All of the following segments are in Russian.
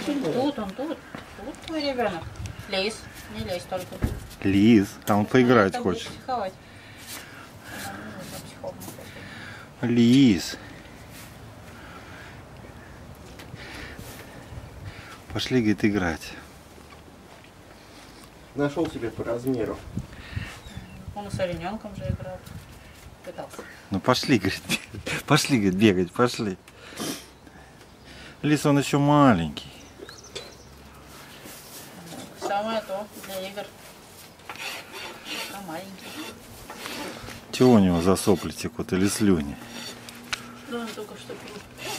Тут он, тут. Тут твой ребенок. Лезь, не лезь только. Лиз, а он поиграть Там хочет. будешь психовать. Лиз. Пошли, говорит, играть. Нашел себе по размеру. Он с олененком же играл. Пытался. Ну пошли, говорит, пошли, говорит, бегать, пошли. Лис, он еще маленький. Самое то для игр. А маленький. Чего у него за сопли текут или слюни? Да, он только что пил.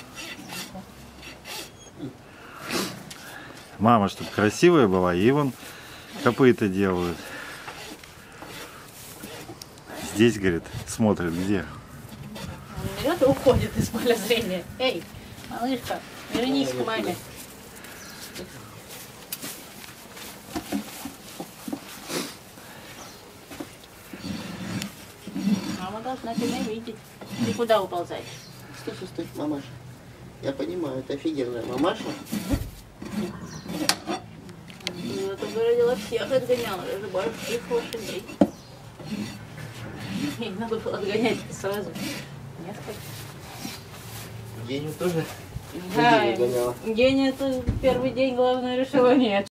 Мама, чтобы красивая была, ей вон копыта делают. Здесь, говорит, смотрит где. Он берет и уходит из поля зрения. Эй, малышка, вернись к маме. Мама должна тебя видеть. Ты куда уползаешь? Стой, стой, стой, мамаша. Я понимаю, это офигенная мамаша. Ну, это выродила всех отгоняла, даже больших лошадей. Ей надо было отгонять сразу. Нет, хоть. Гению тоже Да, людей гоняла. Геня это первый день, главное, решила нет.